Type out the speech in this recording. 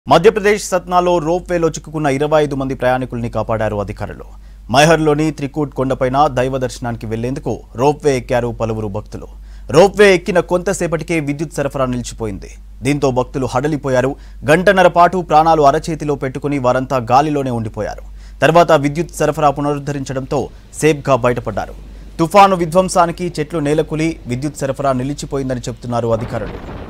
మధ్యప్రదేశ్ సత్నాలో రోప్వేలో చిక్కుకున్న 25 మంది ప్రయాణికుల్ని కాపాడారు అధికారులు. మైహర్లోని త్రికూట్ కొండపైన దైవ దర్శనానికి వెళ్లేందుకు రోప్వే ఎక్కారు పలువురు భక్తులు. రోప్వే ఎక్కిన కొంతసేపటికే విద్యుత్ సరఫరా నిలిచిపోయింది. దీంతో భక్తులు హడలిపోయారు. గంటన్నర పాటు ప్రాణాలు అరచేతిలో పెట్టుకుని వారంతా గాలిలోనే ఉండిపోయారు. తర్వాత విద్యుత్ సరఫరా పునరుద్ధరించడంతో సేఫ్గా బయటపడ్డారు. తుఫాను విధ్వంసానికి చెట్లు నేలకూలి విద్యుత్ సరఫరా నిలిచిపోయిందని చెబుతున్నారు అధికారులు.